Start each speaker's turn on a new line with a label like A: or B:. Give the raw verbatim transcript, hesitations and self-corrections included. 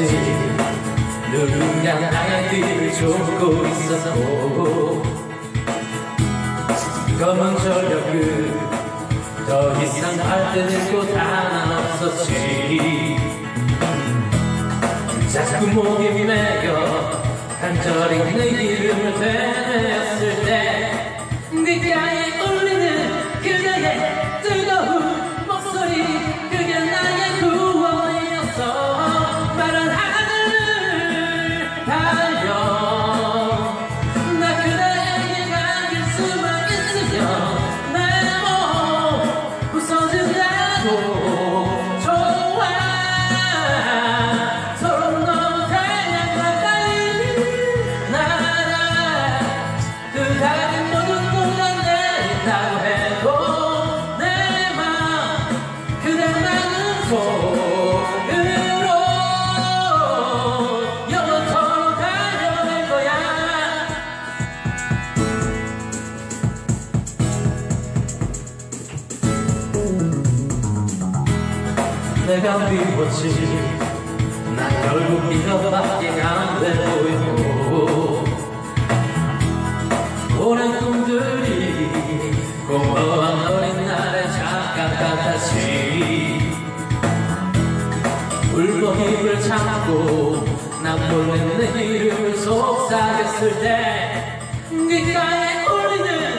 A: 같이 누군가 나의 뒤를 쫓고 있었고 검은 전력을 더 이상 발뜨는 곳 하나 없었지. 자꾸 목이 메여 간절히 내 이름을 되뇌었을 때 귓가에 울리는 그녀의 뜨거운 목소리, 그게 나의 구원이었어. 마른 하늘을 달려 나 그대에게 가길 수만 있으면 내 몸 부서진다고. 내가 미웠지. 난 결국 이거밖에 안 돼 보이고 오랜 꿈들이 공허한 어린 날의 잠깐 같았지. 울고 입을 참고 난 몰래 내 이름을 속삭였을 때 귓가에 울리는